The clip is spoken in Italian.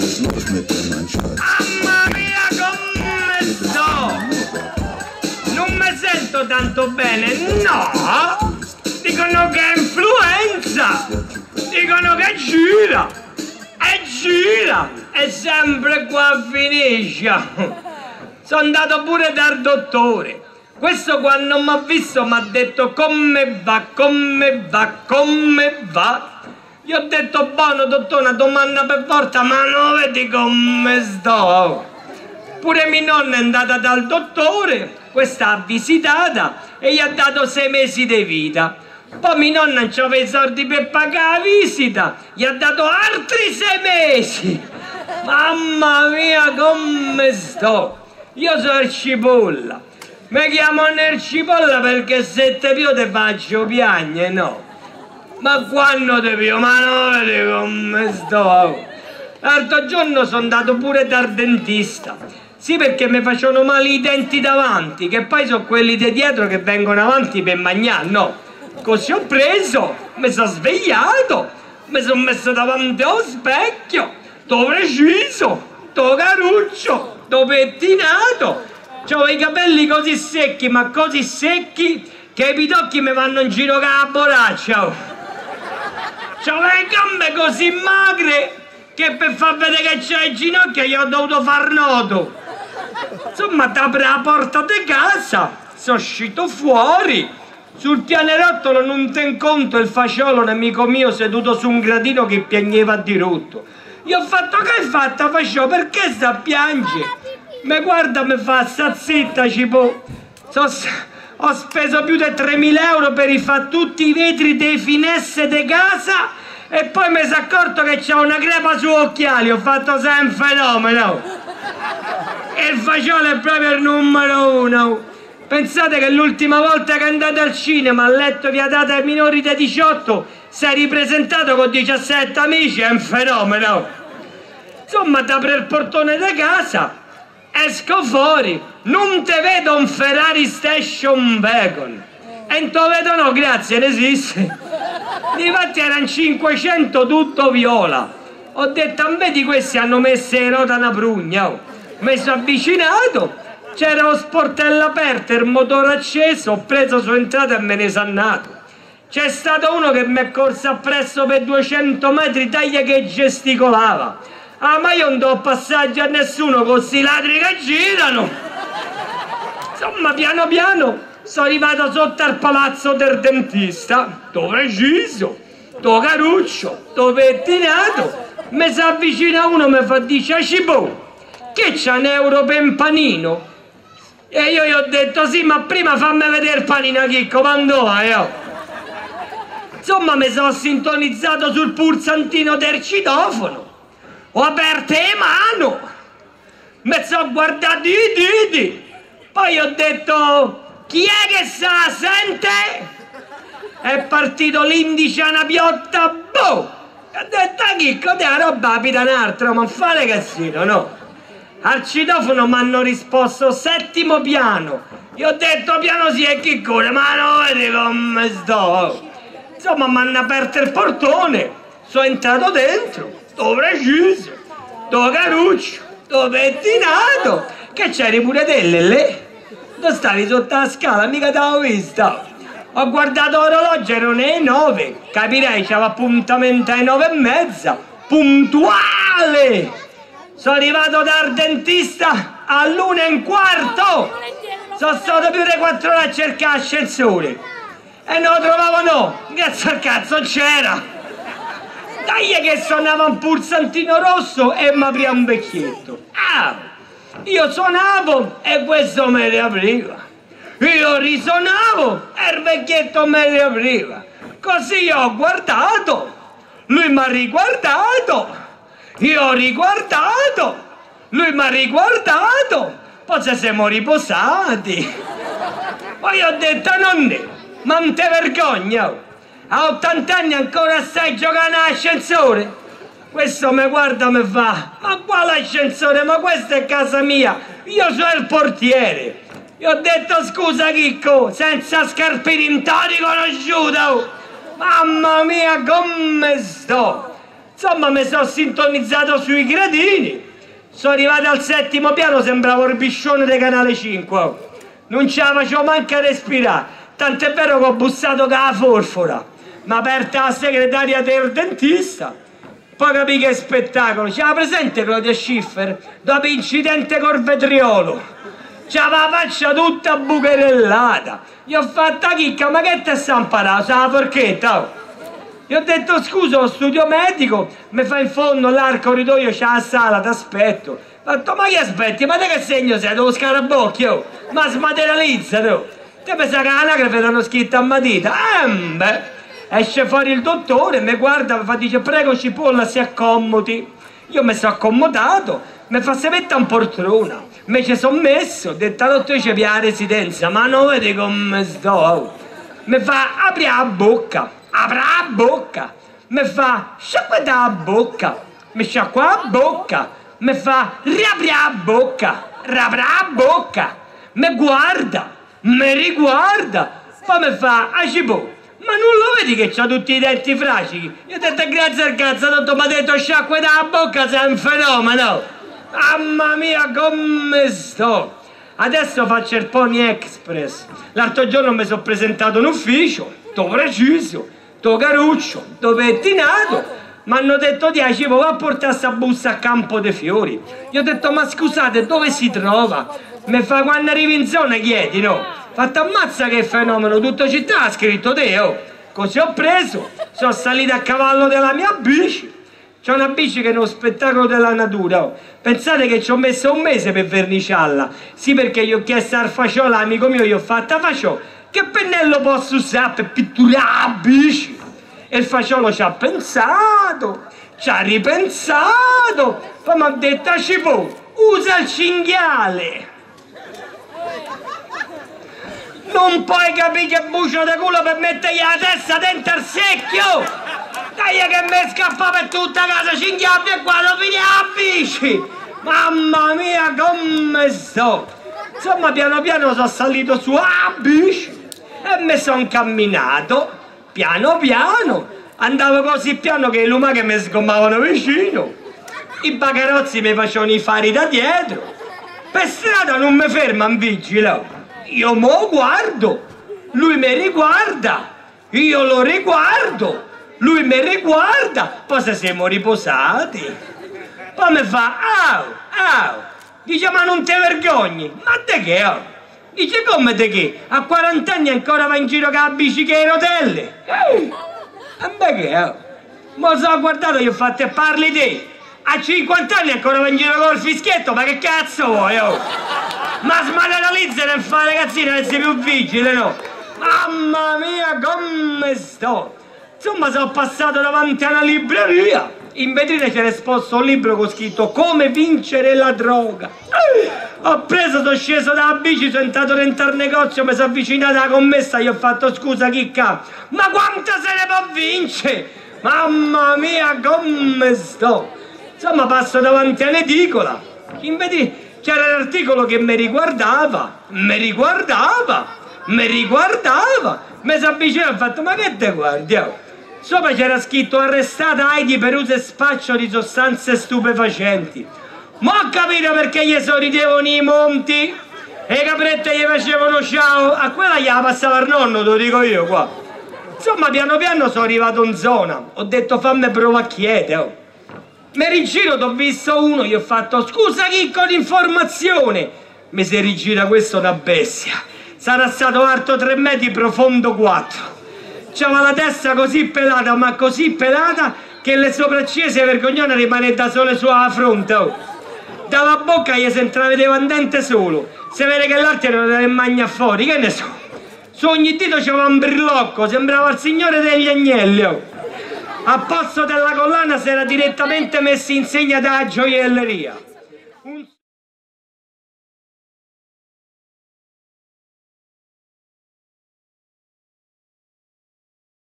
Mamma mia, come sto! Non mi sento tanto bene, no! Dicono che è influenza! Dicono che gira! E gira! E sempre qua finisce! Sono andato pure dal dottore. Questo quando mi ha visto mi ha detto come va, come va, come va. Gli ho detto buono dottore, una domanda per volta, ma non vedi come sto. Pure mia nonna è andata dal dottore, questa ha visitata e gli ha dato 6 mesi di vita. Poi mia nonna non aveva i soldi per pagare la visita, gli ha dato altri 6 mesi. Mamma mia come sto. Io sono il cipolla, mi chiamo nel cipolla perché se te più te faccio piagne, no? Ma quando te più, ma non vedi come sto? L'altro giorno sono andato pure dal dentista, sì perché mi facevano male i denti davanti, che poi sono quelli di dietro che vengono avanti per mangiare, no? Così ho preso, mi sono svegliato, mi sono messo davanti allo specchio, t'ho preciso, t'ho caruccio. T'ho pettinato, c'ho i capelli così secchi, ma così secchi che i pidocchi mi vanno in giro con la borraccia. C'ho le gambe così magre che per far vedere che c'ho le ginocchia gli ho dovuto far noto. Insomma, da la porta di casa sono uscito fuori. Sul pianerottolo non ten conto il fasciolo, un amico mio seduto su un gradino che piangeva di rotto. Gli ho fatto che hai fatto, fasciolo, perché sta a piangere? Mi guarda, mi fa, sta zitta, cipo. Ho speso più di 3.000 euro per rifare tutti i vetri dei finestre di casa e poi mi sono accorto che c'è una crepa su occhiali, ho fatto sempre un fenomeno. E il fasciolo è proprio il numero 1. Pensate che l'ultima volta che andate al cinema a letto vietato ai minori di 18 si è ripresentato con 17 amici, è un fenomeno. Insomma, apro il portone di casa, esco fuori, non te vedo un Ferrari Station Wagon. E non te vedo no, grazie, ne esiste. Infatti erano 500 tutto viola. Ho detto, a me di questi hanno messo le ruote una prugna. Oh. Mi sono avvicinato, c'era lo sportello aperto, il motore acceso, ho preso, sono entrato e me ne sono andato. C'è stato uno che mi è corso appresso per 200 metri, taglia che gesticolava. Ah, ma io non do passaggio a nessuno con questi ladri che girano. Insomma, piano piano sono arrivato sotto al palazzo del dentista, t'ho preciso, t'ho caruccio, t'ho pettinato. Mi si avvicina uno e mi fa, dice, Cipò, che c'è un euro per un panino? E io gli ho detto, sì, ma prima fammi vedere il panino, Chicco, quando vai, oh? Insomma, mi sono sintonizzato sul pulsantino del citofono. Ho aperto le mani, mi sono guardato i diti, poi ho detto, chi è che sa, sente? È partito l'indice a una piotta, boh! Ho detto, Chicco, te la roba abita un altro, ma fare casino, no? Al citofono mi hanno risposto 7° piano, gli ho detto piano sì e Chiccone, ma non vedi come sto? Insomma, mi hanno aperto il portone, sono entrato dentro. T'ho preciso, t'ho caruccio, t'ho pettinato, che c'eri pure te lì? Tu stavi sotto la scala, mica t'avevo vista. Ho guardato l'orologio, erano le 9, capirei, c'aveva appuntamento alle 9:30, puntuale! Sono arrivato dal dentista all'1:15, sono stato più di 4 ore a cercare l'ascensore e non lo trovavo, no, grazie al cazzo c'era! Dai che suonava un pulsantino rosso e mi apriva un vecchietto. Ah, io suonavo e questo me le apriva. Io risuonavo e il vecchietto me le apriva. Così io ho guardato, lui mi ha riguardato, io ho riguardato, lui mi ha riguardato, poi ci siamo riposati. Poi ho detto, nonne, ma non te vergogna? A 80 anni ancora stai giocando all'ascensore? Questo mi guarda e mi fa, ma quale ascensore? Ma questa è casa mia, io sono il portiere. Gli ho detto, scusa Chicco, senza scarpini in torico conosciuto. Mamma mia, come sto? Insomma, mi sono sintonizzato sui gradini. Sono arrivato al 7° piano, sembravo il biscione del Canale 5. Non ce la facevo manco a respirare. Tant'è vero che ho bussato con la forfora. Mi ha aperta la segretaria del dentista. Poi capì che spettacolo. C'era presente Claudia Schiffer? Dopo incidente col vetriolo. C'aveva la faccia tutta bucherellata. Gli ho fatto chicca, ma che te sta imparando? Sa la forchetta? Oh. Gli ho detto scusa, lo studio medico, mi fa in fondo là al corridoio, c'è la sala, ti aspetto. Ho detto, ma che aspetti? Ma te che segno sei? Devo scarabocchio? Ma smaterializza tu. Te pensa che l'anagrafe l'hanno scritta a matita? Beh. Esce fuori il dottore, mi guarda, mi fa, dice, prego cipolla, si accomodi. Io mi sono accomodato, mi fa, se metta in poltrona. Mi ci sono messo, ho detto, la dottrice via la residenza, ma non vedi come sto? Mi fa, apri la bocca. Apra la bocca, mi fa sciacquata la bocca, mi sciacqua la bocca, mi fa riapri la bocca, riapri la bocca, mi guarda, mi riguarda, poi mi fa acipò, ma non lo vedi che c'ha tutti i denti fragili? Io ho detto grazie al cazzo, ho detto, mi ha detto sciacquata la bocca, sei un fenomeno, mamma mia come sto. Adesso faccio il Pony Express, l'altro giorno mi sono presentato in ufficio, tutto preciso, to caruccio, to pettinato, mi hanno detto 10, va a portare sta busta a Campo dei Fiori. Gli ho detto, ma scusate, dove si trova? Mi fa, quando arrivi in zona chiedi, no? Fatto, ammazza che fenomeno, tutta città ha scritto te, oh. Così ho preso, sono salito a cavallo della mia bici. C'è una bici che è uno spettacolo della natura, oh. Pensate che ci ho messo un mese per verniciarla. Sì, perché gli ho chiesto al fasciò, l'amico mio, gli ho fatto, fasciò, che pennello posso usare per pitturare la bici? E il fasciolo ci ha pensato, ci ha ripensato, poi mi ha detto, Cipò, usa il cinghiale. Non puoi capire che bucio di culo per mettergli la testa dentro al secchio? Dai che mi scappa per tutta casa, cinghiale e qua lo fini la bici. Mamma mia come sto. Insomma, piano piano sono salito su a bici e mi sono camminato, piano piano, andavo così piano che i lumache mi sgommavano vicino, i bagarozzi mi facevano i fari da dietro, per strada non mi ferma un vigile, io mo guardo, lui mi riguarda, io lo riguardo, lui mi riguarda, poi se siamo riposati, poi mi fa, au, dice, ma non ti vergogni, ma te che ho? Dice, come te che? A 40 anni ancora va in giro con la bici che hai rotelle? E beh che ho? Ma sono guardato, gli ho fatto e parli te. A 50 anni ancora va in giro col fischietto, ma che cazzo vuoi, oh? Ma smaterializza nel fare ragazzino, non sei più vigile, no? Mamma mia, come sto? Insomma, sono passato davanti a una libreria. In vetrina c'era esposto un libro con scritto Come vincere la droga. Ho preso, sono sceso dalla bici, sono entrato dentro al negozio, mi sono avvicinato alla commessa, gli ho fatto scusa chicca, ma quanto se ne può vincere? Mamma mia come sto. Insomma, passo davanti all'edicola, in vetrina c'era l'articolo che mi riguardava, mi sono avvicinato e ho fatto, ma che te guardi? Sopra c'era scritto arrestata Heidi per uso e spaccio di sostanze stupefacenti. Ma ho capito perché gli sorridevano i monti e le caprette gli facevano ciao. A quella gli passava il nonno, te lo dico io qua. Insomma, piano piano sono arrivato in zona. Ho detto fammi prova a chiedere. Oh. Mi rigiro, t'ho visto uno, gli ho fatto scusa Chicco l'informazione. Mi si rigira questo una bestia. Sarà stato alto 3 metri, profondo 4. C'aveva la testa così pelata, ma così pelata, che le sopracciglia si vergognavano a rimanere da sole sulla fronte. Oh. Dalla bocca gli si intravedeva un dente solo. Si vede che l'altro era da magna fuori, che ne so. Su ogni dito c'aveva un brillocco, sembrava il signore degli agnelli. Oh. A posto della collana si era direttamente messo in segna da gioielleria.